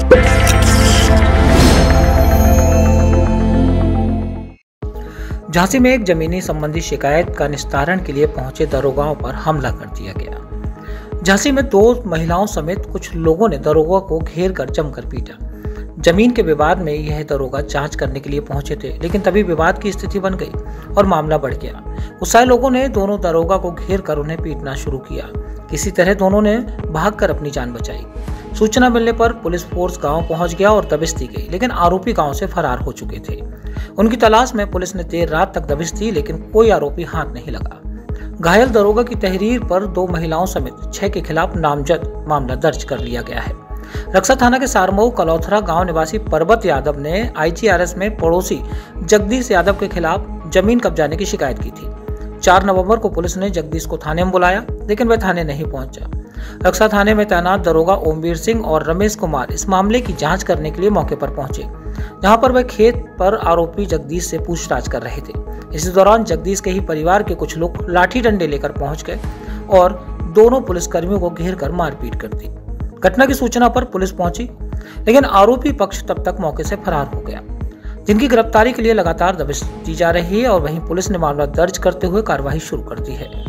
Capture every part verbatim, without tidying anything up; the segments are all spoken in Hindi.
झांसी में एक जमीनी संबंधी शिकायत का निस्तारण के लिए पहुंचे दरोगाओं पर हमला कर दिया गया। झांसी में दो महिलाओं समेत कुछ लोगों ने दरोगा को घेर कर जमकर पीटा। जमीन के विवाद में यह दरोगा जांच करने के लिए पहुंचे थे, लेकिन तभी विवाद की स्थिति बन गई और मामला बढ़ गया। गुस्साए लोगों ने दोनों दरोगा को घेर कर उन्हें पीटना शुरू किया। किसी तरह दोनों ने भागकर अपनी जान बचाई। सूचना मिलने पर पुलिस फोर्स गांव पहुंच गया और दबिश दी गई, लेकिन आरोपी गांव से फरार हो चुके थे। उनकी तलाश में पुलिस ने देर रात तक दबिश दी, लेकिन कोई आरोपी हाथ नहीं लगा। घायल दरोगा की तहरीर पर दो महिलाओं समेत छह के खिलाफ नामजद मामला दर्ज कर लिया गया है। रक्सा थाना के सारमऊ कलौथरा गांव निवासी पर्वत यादव ने आईजीआरएस में पड़ोसी जगदीश यादव के खिलाफ जमीन कब्जाने की शिकायत की थी। चार नवंबर को पुलिस ने जगदीश को थाने में बुलाया, लेकिन वह थाने नहीं पहुंचा। रक्सा थाने में तैनात दरोगा ओमवीर सिंह और रमेश कुमार इस मामले की जांच करने के लिए मौके पर पहुंचे, जहां पर वह खेत पर आरोपी जगदीश से पूछताछ कर रहे थे। इसी दौरान जगदीश के ही परिवार के कुछ लोग लाठी डंडे लेकर पहुंच गए और दोनों पुलिसकर्मियों को घेर कर मारपीट कर दी। घटना की सूचना पर पुलिस पहुंची, लेकिन आरोपी पक्ष तब तक मौके से फरार हो गया, जिनकी गिरफ्तारी के लिए लगातार दबिश दी जा रही है और वहीं पुलिस ने मामला दर्ज करते हुए कार्रवाई शुरू कर दी है।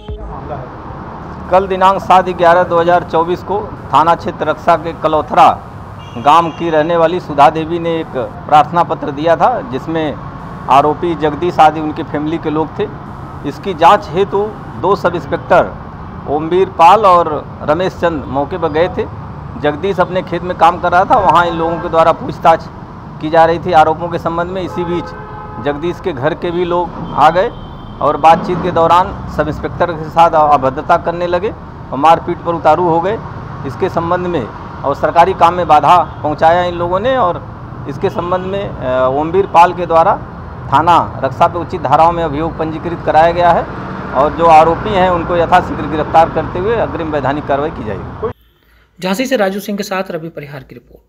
कल दिनांक सात ग्यारह दो हजार चौबीस को थाना क्षेत्र रक्सा के कलौथरा गांव की रहने वाली सुधा देवी ने एक प्रार्थना पत्र दिया था, जिसमें आरोपी जगदीश आदि उनके फैमिली के लोग थे। इसकी जांच हेतु दो सब इंस्पेक्टर ओमवीर पाल और रमेश चंद मौके पर गए थे। जगदीश अपने खेत में काम कर रहा था, वहाँ इन लोगों के द्वारा पूछताछ की जा रही थी आरोपों के संबंध में। इसी बीच जगदीश के घर के भी लोग आ गए और बातचीत के दौरान सब इंस्पेक्टर के साथ अभद्रता करने लगे और मारपीट पर उतारू हो गए। इसके संबंध में और सरकारी काम में बाधा पहुंचाया इन लोगों ने और इसके संबंध में ओमवीर पाल के द्वारा थाना रक्सा पे उचित धाराओं में अभियोग पंजीकृत कराया गया है और जो आरोपी हैं उनको यथाशीघ्र गिरफ्तार करते हुए अग्रिम वैधानिक कार्रवाई की जाएगी। झांसी से राजू सिंह के साथ रवि परिहार की रिपोर्ट।